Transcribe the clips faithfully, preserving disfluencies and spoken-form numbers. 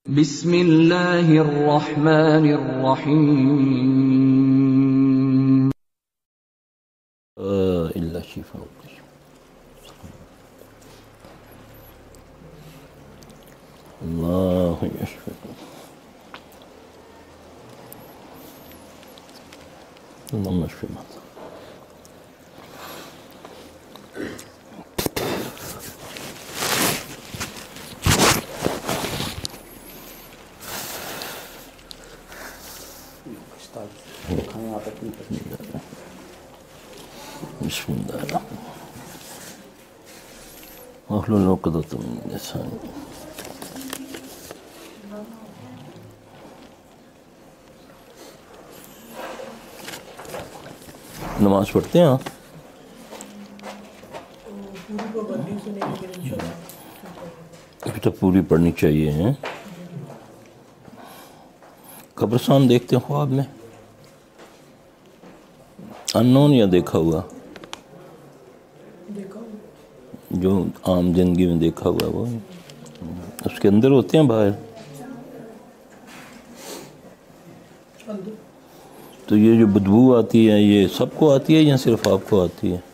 بسم اللہ الرحمن الرحیم الا شفاء اللہ یشفیک اللہم اشفی مرضانا بسم اللہ الرحمن واحلل عقدۃ من لسانی. نماز پڑھتے ہیں آپ؟ ابھی تک پوری پڑھنی چاہیے ہیں. قبرستان دیکھتے ہیں خواب میں؟ انون یا دیکھا ہوا؟ جو عام زندگی میں دیکھا ہوا وہ اس کے اندر ہوتے ہیں باہر؟ تو یہ جو بدبو آتی ہے یہ سب کو آتی ہے یا صرف آپ کو آتی ہے؟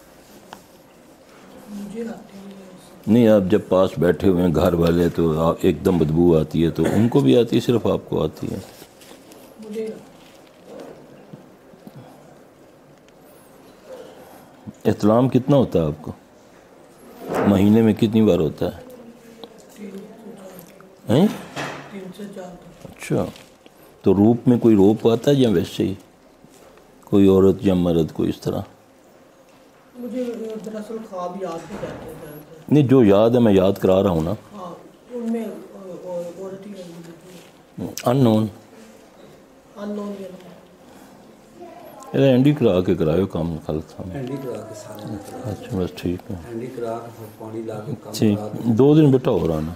نہیں، آپ جب پاس بیٹھے ہوئے ہیں گھر والے تو ایک دم بدبو آتی ہے تو ان کو بھی آتی ہے صرف آپ کو آتی ہے؟ احتلام کتنا ہوتا ہے آپ کو؟ مہینے میں کتنی بار ہوتا ہے؟ اچھا، تو روپ میں کوئی روپ آتا ہے یا ویسے ہی کوئی عورت یا مرد کوئی اس طرح؟ مجھے دراصل خواب یاد نہیں رہتے ہیں. نہیں، جو یاد ہے میں یاد کرا رہا ہوں نا. ہاں، ان میں عورت ہی ان نون ان نون اینڈی کرا کے کرایو کام خلق تھا. ہینڈی کرا کے سارے اچھا بس ٹھیک ہے. ہینڈی کرا کے پانی لا کے کام ٹھیک، دو دن بیٹا ہو رہا نا.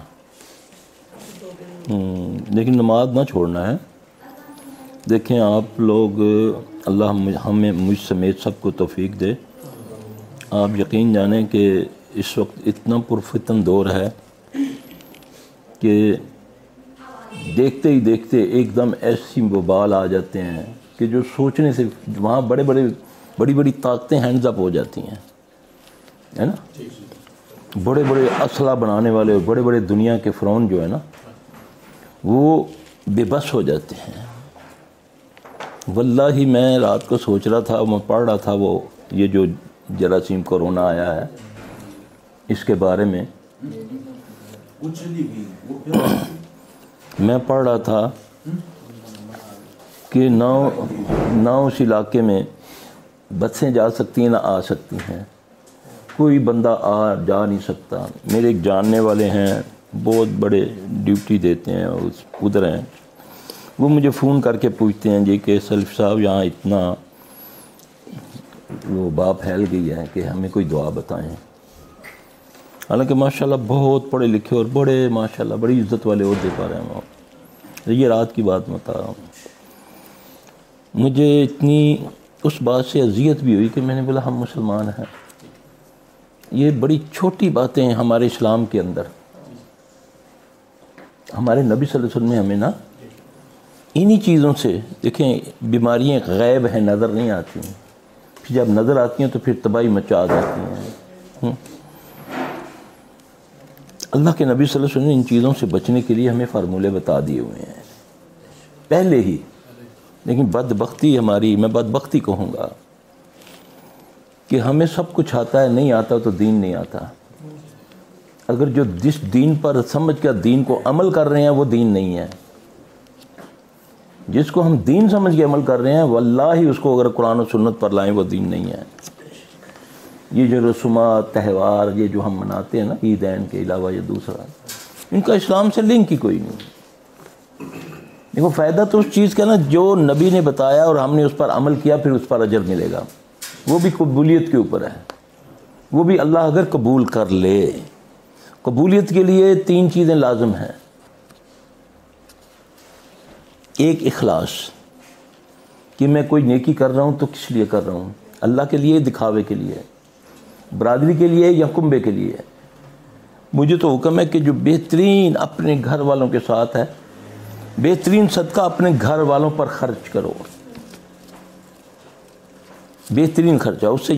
لیکن نماز نہ چھوڑنا ہے. دیکھیں آپ لوگ، اللہ ہمیں مجھ سمیت سب کو توفیق دے. آپ یقین جانیں کہ اس وقت اتنا پرفتن دور ہے کہ دیکھتے ہی دیکھتے ایک دم ایسی وبال آ جاتے ہیں کہ جو سوچنے سے وہاں بڑے بڑے بڑی بڑی طاقتیں ہینڈز اپ ہو جاتی ہیں، ہے نا. بڑے بڑے اسلحہ بنانے والے اور بڑے بڑے دنیا کے فرعون جو ہے نا وہ بے بس ہو جاتے ہیں. واللہ میں رات کو سوچ رہا تھا، میں پڑھ رہا تھا وہ یہ جو جراثیم کورونا آیا ہے اس کے بارے میں میں پڑھ رہا تھا کہ نہ نہ اس علاقے میں بسیں جا سکتی ہیں نہ آ سکتی ہیں. کوئی بندہ آ جا نہیں سکتا. میرے ایک جاننے والے ہیں بہت بڑے ڈیوٹی دیتے ہیں ادھر ہیں، وہ مجھے فون کر کے پوچھتے ہیں جی کہ سلف صاحب یہاں اتنا وہ وبا پھیل گئی ہے کہ ہمیں کوئی دعا بتائیں. حالانکہ ماشاءاللہ بہت پڑھے لکھے اور بڑے ماشاءاللہ بڑی عزت والے عہدے پر ہیں وہ. یہ رات کی بات بتا رہا ہوں. مجھے اتنی اس بات سے اذیت بھی ہوئی کہ میں نے بولا ہم مسلمان ہیں، یہ بڑی چھوٹی باتیں ہیں ہمارے اسلام کے اندر. ہمارے نبی صلی اللہ علیہ وسلم نے ہمیں نا انہی چیزوں سے، دیکھیں بیماریاں غیب ہیں، نظر نہیں آتی ہیں، پھر جب نظر آتی ہیں تو پھر تباہی مچا دیتی ہیں. اللہ کے نبی صلی اللہ علیہ وسلم نے ان چیزوں سے بچنے کے لیے ہمیں فارمولے بتا دیے ہوئے ہیں پہلے ہی. لیکن بدبختی ہماری، میں بدبختی کہوں گا کہ ہمیں سب کچھ آتا ہے، نہیں آتا تو دین نہیں آتا. اگر جو جس دین پر سمجھ کر دین کو عمل کر رہے ہیں وہ دین نہیں ہے. جس کو ہم دین سمجھ کے عمل کر رہے ہیں واللہ اس کو اگر قرآن و سنت پر لائیں وہ دین نہیں ہے. یہ جو رسومات تہوار یہ جو ہم مناتے ہیں نا عیدین کے علاوہ یہ دوسرا، ان کا اسلام سے لنک ہی کوئی نہیں. دیکھو فائدہ تو اس چیز کا نا جو نبی نے بتایا اور ہم نے اس پر عمل کیا پھر اس پر اجر ملے گا. وہ بھی قبولیت کے اوپر ہے. وہ بھی اللہ اگر قبول کر لے. قبولیت کے لیے تین چیزیں لازم ہیں. ایک اخلاص، کہ میں کوئی نیکی کر رہا ہوں تو کس لیے کر رہا ہوں، اللہ کے لیے، دکھاوے کے لیے، برادری کے لیے یا کنبے کے لیے. مجھے تو حکم ہے کہ جو بہترین اپنے گھر والوں کے ساتھ ہے، بہترین صدقہ اپنے گھر والوں پر خرچ کرو، بہترین خرچہ اس سے